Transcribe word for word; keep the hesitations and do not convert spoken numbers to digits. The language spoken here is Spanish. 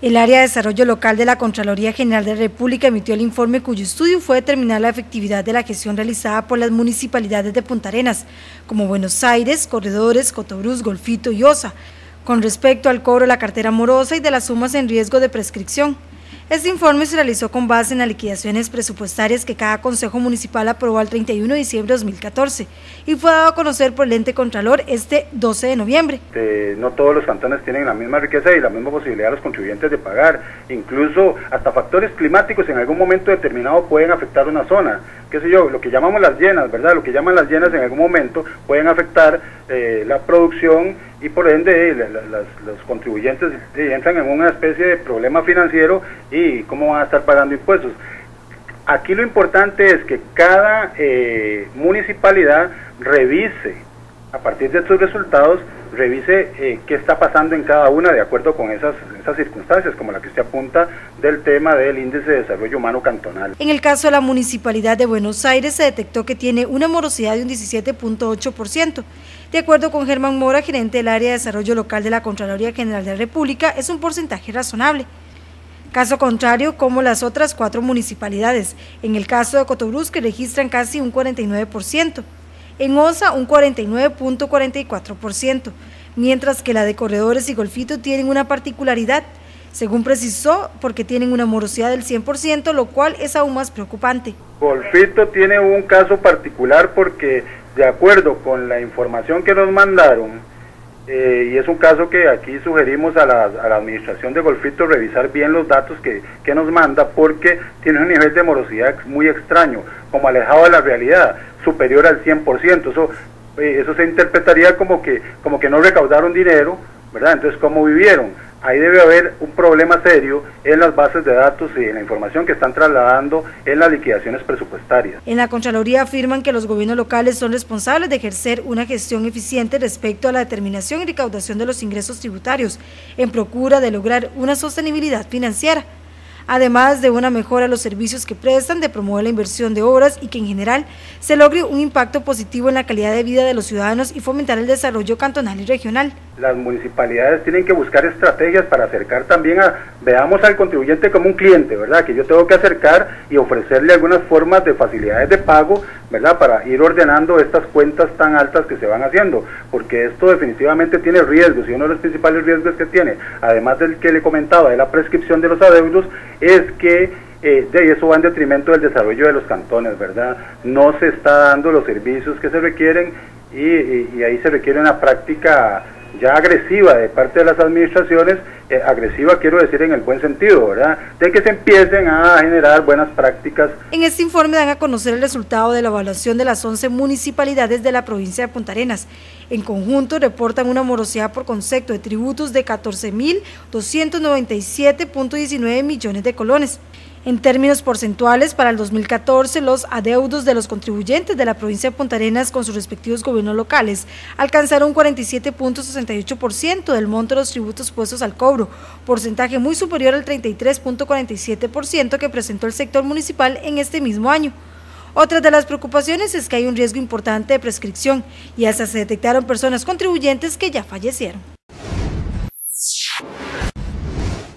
El área de desarrollo local de la Contraloría General de la República emitió el informe cuyo estudio fue determinar la efectividad de la gestión realizada por las municipalidades de Punta Arenas, como Buenos Aires, Corredores, Cotobruz, Golfito y Osa, con respecto al cobro de la cartera morosa y de las sumas en riesgo de prescripción. Este informe se realizó con base en las liquidaciones presupuestarias que cada Consejo Municipal aprobó el treinta y uno de diciembre de dos mil catorce y fue dado a conocer por el ente Contralor este doce de noviembre. Eh, no todos los cantones tienen la misma riqueza y la misma posibilidad de los contribuyentes de pagar, incluso hasta factores climáticos en algún momento determinado pueden afectar una zona, qué sé yo, lo que llamamos las llenas, ¿verdad? Lo que llaman las llenas en algún momento pueden afectar eh, la producción y por ende eh, la, la, los contribuyentes eh, entran en una especie de problema financiero y cómo van a estar pagando impuestos. Aquí lo importante es que cada eh, municipalidad revise, a partir de estos resultados, revise eh, qué está pasando en cada una de acuerdo con esas, esas circunstancias, como la que usted apunta del tema del índice de desarrollo humano cantonal. En el caso de la Municipalidad de Buenos Aires se detectó que tiene una morosidad de un diecisiete punto ocho por ciento. De acuerdo con Germán Mora, gerente del área de desarrollo local de la Contraloría General de la República, es un porcentaje razonable. Caso contrario, como las otras cuatro municipalidades, en el caso de Cotobruz, que registran casi un cuarenta y nueve por ciento, en Osa un cuarenta y nueve punto cuarenta y cuatro por ciento, mientras que la de Corredores y Golfito tienen una particularidad, según precisó, porque tienen una morosidad del cien por ciento, lo cual es aún más preocupante. Golfito tiene un caso particular porque, de acuerdo con la información que nos mandaron, Eh, y es un caso que aquí sugerimos a la, a la administración de Golfito revisar bien los datos que, que nos manda, porque tiene un nivel de morosidad muy extraño, como alejado de la realidad, superior al cien por ciento. Eso, eh, eso se interpretaría como que, como que no recaudaron dinero, ¿verdad? Entonces, ¿cómo vivieron? Ahí debe haber un problema serio en las bases de datos y en la información que están trasladando en las liquidaciones presupuestarias. En la Contraloría afirman que los gobiernos locales son responsables de ejercer una gestión eficiente respecto a la determinación y recaudación de los ingresos tributarios, en procura de lograr una sostenibilidad financiera, además de una mejora de los servicios que prestan, de promover la inversión de obras y que en general se logre un impacto positivo en la calidad de vida de los ciudadanos y fomentar el desarrollo cantonal y regional. Las municipalidades tienen que buscar estrategias para acercar también a, veamos al contribuyente como un cliente, ¿verdad? Que yo tengo que acercar y ofrecerle algunas formas de facilidades de pago, ¿verdad? Para ir ordenando estas cuentas tan altas que se van haciendo, porque esto definitivamente tiene riesgos, y uno de los principales riesgos que tiene, además del que le comentaba de la prescripción de los adeudos, es que eh, de eso va en detrimento del desarrollo de los cantones, ¿verdad? No se está dando los servicios que se requieren y, y, y ahí se requiere una práctica ya agresiva de parte de las administraciones, eh, agresiva quiero decir en el buen sentido, ¿verdad? De que se empiecen a generar buenas prácticas. En este informe dan a conocer el resultado de la evaluación de las once municipalidades de la provincia de Punta Arenas. En conjunto reportan una morosidad por concepto de tributos de catorce mil doscientos noventa y siete punto diecinueve millones de colones. En términos porcentuales, para el dos mil catorce, los adeudos de los contribuyentes de la provincia de Punta Arenas con sus respectivos gobiernos locales alcanzaron un cuarenta y siete punto sesenta y ocho por ciento del monto de los tributos puestos al cobro, porcentaje muy superior al treinta y tres punto cuarenta y siete por ciento que presentó el sector municipal en este mismo año. Otra de las preocupaciones es que hay un riesgo importante de prescripción y hasta se detectaron personas contribuyentes que ya fallecieron.